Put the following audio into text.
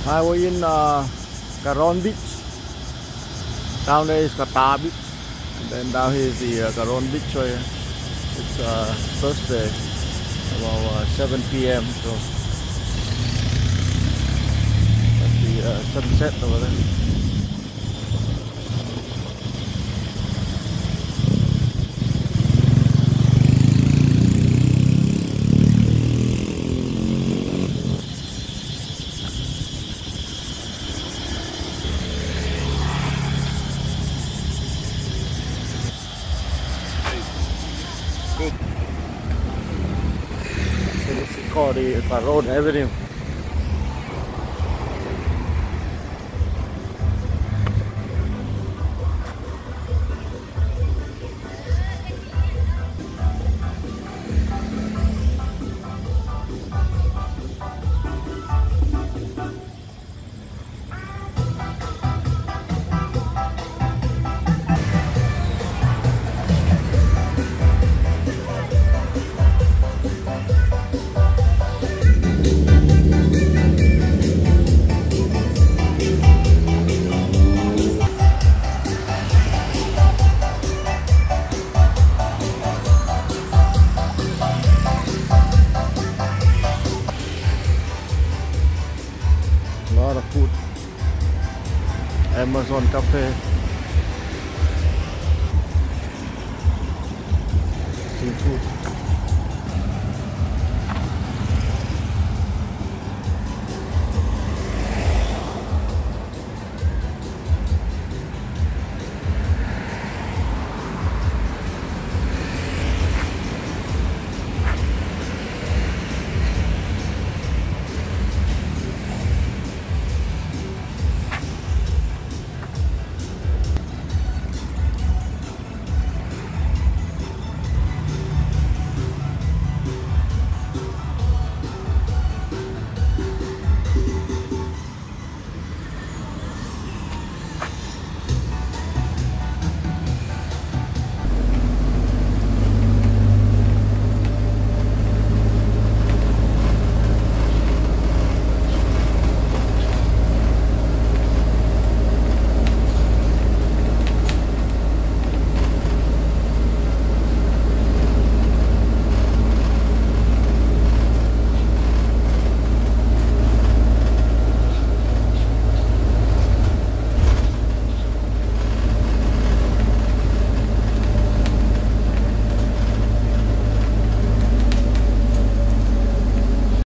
I was in Caron Beach. Down there is Qatar Beach, and then down here is the Caron Beach. So it's Thursday, about 7 p.m. So that's the sunset over there. Good. So this is called the Caron Avenue. A lot of food. Amazon Cafe. Seafood.